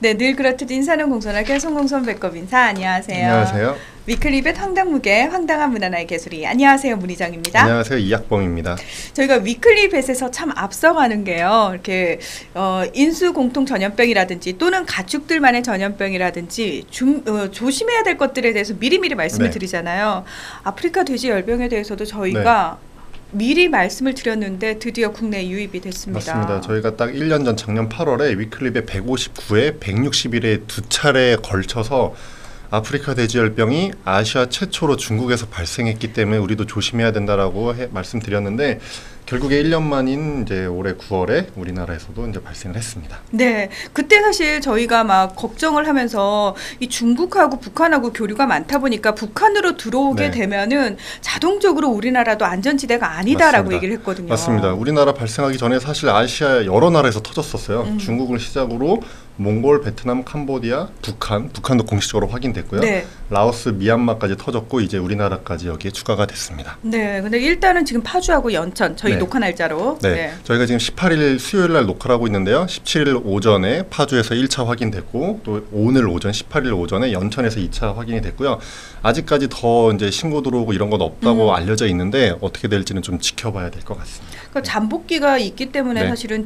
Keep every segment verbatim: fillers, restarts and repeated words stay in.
네, 늘 그렇듯 인사는 공손하게 송공손 배꼽 인사. 안녕하세요. 안녕하세요. 위클리벳 황당무계 황당한 문화나의 개수리. 안녕하세요, 문희정입니다. 안녕하세요, 이학범입니다. 저희가 위클리벳에서 참 앞서가는 게요. 이렇게 어, 인수 공통 전염병이라든지 또는 가축들만의 전염병이라든지 중, 어, 조심해야 될 것들에 대해서 미리미리 말씀을 네. 드리잖아요. 아프리카 돼지 열병에 대해서도 저희가 네. 미리 말씀을 드렸는데 드디어 국내에 유입이 됐습니다. 맞습니다. 저희가 딱 일 년 전 작년 팔월에 위클리벳 백오십구 회, 백육십일 회 두 차례에 걸쳐서 아프리카 돼지열병이 아시아 최초로 중국에서 발생했기 때문에 우리도 조심해야 된다라고 해, 말씀드렸는데 결국에 일 년 만인 이제 올해 구월에 우리나라에서도 이제 발생을 했습니다. 네, 그때 사실 저희가 막 걱정을 하면서 이 중국하고 북한하고 교류가 많다 보니까 북한으로 들어오게 네. 되면은 자동적으로 우리나라도 안전지대가 아니다라고 맞습니다. 얘기를 했거든요. 맞습니다. 우리나라 발생하기 전에 사실 아시아 여러 나라에서 터졌었어요. 음. 중국을 시작으로 몽골, 베트남, 캄보디아, 북한, 북한도 공식적으로 확인됐고요. 네. 라오스, 미얀마까지 터졌고 이제 우리나라까지 여기에 추가가 됐습니다. 네, 근데 일단은 지금 파주하고 연천 저희 네. 녹화 날짜로. 네. 네, 저희가 지금 십팔 일 수요일 날 녹화를 하고 있는데요. 십칠 일 오전에 파주에서 일 차 확인됐고 또 오늘 오전 십팔 일 오전에 연천에서 이 차 확인이 됐고요. 아직까지 더 이제 신고 들어오고 이런 건 없다고 음. 알려져 있는데 어떻게 될지는 좀 지켜봐야 될 것 같습니다. 그러니까 잠복기가 있기 때문에 네. 사실은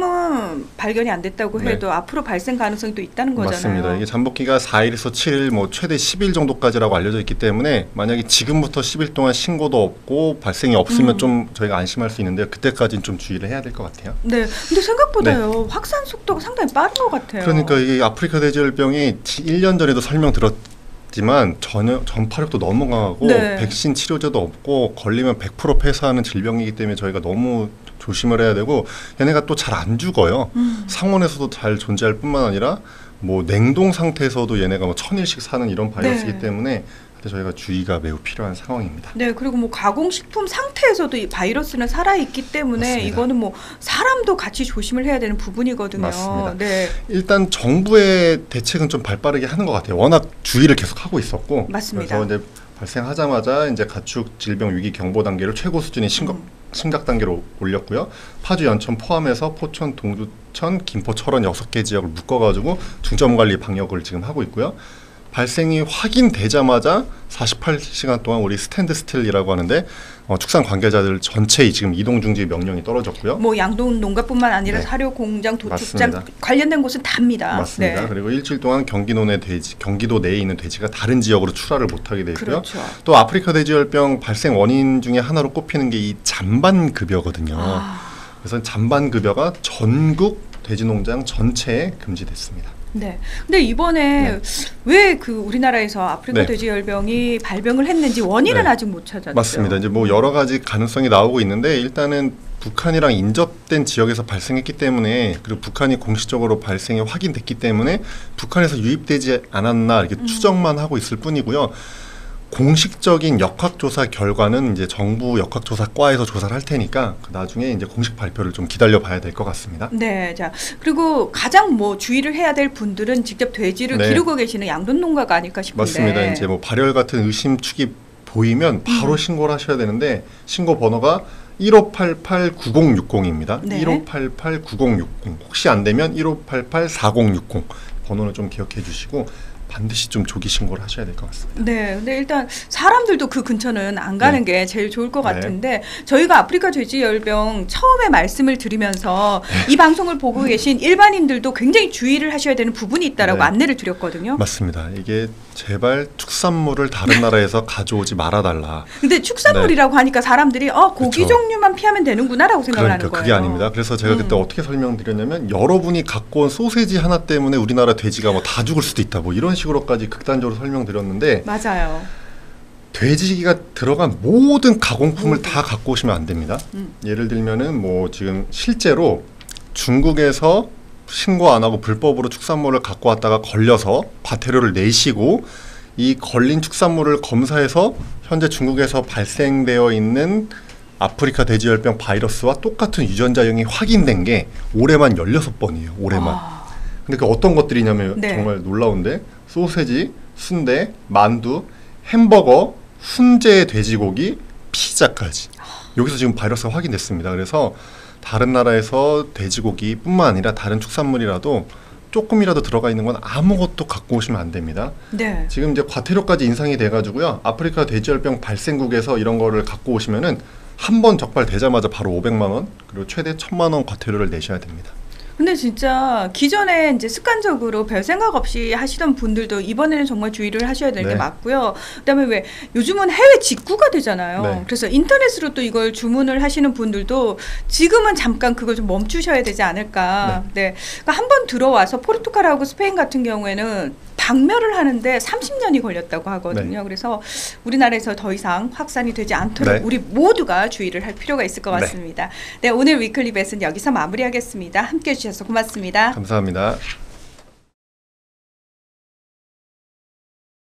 지금은 발견이 안 됐다고 해도 네. 앞으로 발생 가능성이 또 있다는 거잖아요. 맞습니다. 이게 잠복기가 사 일에서 칠 일, 뭐 최대 십 일 정도까지라고 알려져 있기 때문에 만약에 지금부터 십 일 동안 신고도 없고 발생이 없으면 음. 좀 저희가 안심할 수 있는데요. 그때까지는 좀 주의를 해야 될 것 같아요. 네, 근데 생각보다요 네. 확산 속도가 상당히 빠른 것 같아요. 그러니까 이게 아프리카 돼지열병이 일 년 전에도 설명드렸. 지만 전혀 전파력도 너무 강하고 네. 백신 치료제도 없고 걸리면 백 퍼센트 폐사하는 질병이기 때문에 저희가 너무 조심을 해야 되고 얘네가 또 잘 안 죽어요. 음. 상온에서도 잘 존재할 뿐만 아니라 뭐 냉동 상태에서도 얘네가 뭐 천일씩 사는 이런 바이러스이기 네. 때문에 저희가 주의가 매우 필요한 상황입니다. 네, 그리고 뭐 가공식품 상태에서도 이 바이러스는 살아있기 때문에 맞습니다. 이거는 뭐 사람도 같이 조심을 해야 되는 부분이거든요. 맞습니다. 네. 일단 정부의 대책은 좀 발빠르게 하는 것 같아요. 워낙 주의를 계속 하고 있었고, 맞습니다. 그래서 이제 발생하자마자 이제 가축 질병 위기 경보 단계를 최고 수준인 심각 음. 심각 단계로 올렸고요. 파주, 연천 포함해서 포천, 동두천, 김포, 철원 여섯 개 지역을 묶어가지고 중점 관리 방역을 지금 하고 있고요. 발생이 확인되자마자 사십팔 시간 동안 우리 스탠드 스틸이라고 하는데 어, 축산 관계자들 전체의 지금 이동 중지 명령이 떨어졌고요. 뭐 양돈 농가뿐만 아니라 네. 사료 공장, 도축장 맞습니다. 관련된 곳은 다입니다. 맞습니다. 네. 그리고 일주일 동안 경기도 내 돼지, 경기도 내에 있는 돼지가 다른 지역으로 출하를 못하게 되고요. 그렇죠. 또 아프리카 돼지열병 발생 원인 중에 하나로 꼽히는 게 이 잔반 급여거든요. 아. 그래서 잔반 급여가 전국 돼지 농장 전체에 금지됐습니다. 네. 근데 이번에 네. 왜 그 우리나라에서 아프리카 네. 돼지열병이 발병을 했는지 원인은 네. 아직 못 찾았죠. 맞습니다. 이제 뭐 여러 가지 가능성이 나오고 있는데 일단은 북한이랑 인접된 지역에서 발생했기 때문에 그리고 북한이 공식적으로 발생이 확인됐기 때문에 북한에서 유입되지 않았나 이렇게 음. 추정만 하고 있을 뿐이고요. 공식적인 역학조사 결과는 이제 정부 역학조사과에서 조사를 할 테니까 나중에 이제 공식 발표를 좀 기다려봐야 될 것 같습니다. 네, 자 그리고 가장 뭐 주의를 해야 될 분들은 직접 돼지를 네. 기르고 계시는 양돈 농가가 아닐까 싶은데. 맞습니다. 이제 뭐 발열 같은 의심축이 보이면 바로 음. 신고를 하셔야 되는데 신고 번호가 일오팔팔 구공육공입니다. 네. 일오팔팔 구공육공 혹시 안 되면 일오팔팔 사공육공 번호는 좀 기억해 주시고. 반드시 좀 조기 신고를 하셔야 될 것 같습니다. 네, 근데 일단 사람들도 그 근처는 안 가는 네. 게 제일 좋을 것 같은데 네. 저희가 아프리카 돼지열병 처음에 말씀을 드리면서 네. 이 방송을 보고 계신 일반인들도 굉장히 주의를 하셔야 되는 부분이 있다라고 네. 안내를 드렸거든요. 맞습니다. 이게 제발 축산물을 다른 나라에서 가져오지 말아달라. 근데 축산물이라고 네. 하니까 사람들이 어 고기 그렇죠. 종류만 피하면 되는구나라고 생각을 그러니까 하는 거예요. 그게 아닙니다. 그래서 제가 그때 음. 어떻게 설명드렸냐면 여러분이 갖고 온 소세지 하나 때문에 우리나라 돼지가 뭐 다 죽을 수도 있다. 뭐 이런 식으로까지 극단적으로 설명드렸는데 맞아요. 돼지기가 들어간 모든 가공품을 음. 다 갖고 오시면 안 됩니다. 음. 예를 들면은 뭐 지금 실제로 중국에서 신고 안 하고 불법으로 축산물을 갖고 왔다가 걸려서 과태료를 내시고 이 걸린 축산물을 검사해서 현재 중국에서 발생되어 있는 아프리카 돼지열병 바이러스와 똑같은 유전자형이 확인된 게 올해만 열여섯 번이에요. 올해만. 아. 근데 그 어떤 것들이냐면 네. 정말 놀라운데 소세지, 순대, 만두, 햄버거, 훈제 돼지고기, 피자까지. 여기서 지금 바이러스가 확인됐습니다. 그래서 다른 나라에서 돼지고기뿐만 아니라 다른 축산물이라도 조금이라도 들어가 있는 건 아무것도 갖고 오시면 안 됩니다. 네. 지금 이제 과태료까지 인상이 돼가지고요. 아프리카 돼지열병 발생국에서 이런 거를 갖고 오시면은 한 번 적발되자마자 바로 오백만 원 그리고 최대 천만 원 과태료를 내셔야 됩니다. 근데 진짜 기존에 이제 습관적으로 별 생각 없이 하시던 분들도 이번에는 정말 주의를 하셔야 되는 네. 게 맞고요. 그다음에 왜 요즘은 해외 직구가 되잖아요. 네. 그래서 인터넷으로 또 이걸 주문을 하시는 분들도 지금은 잠깐 그걸 좀 멈추셔야 되지 않을까. 네. 그러니까 한 번 들어와서 포르투갈하고 스페인 같은 경우에는 박멸을 하는데 삼십 년이 걸렸다고 하거든요. 네. 그래서 우리나라에서 더 이상 확산이 되지 않도록 네. 우리 모두가 주의를 할 필요가 있을 것 같습니다. 네, 오늘 위클리 벳은 여기서 마무리하겠습니다. 함께해 주셔서 고맙습니다. 감사합니다.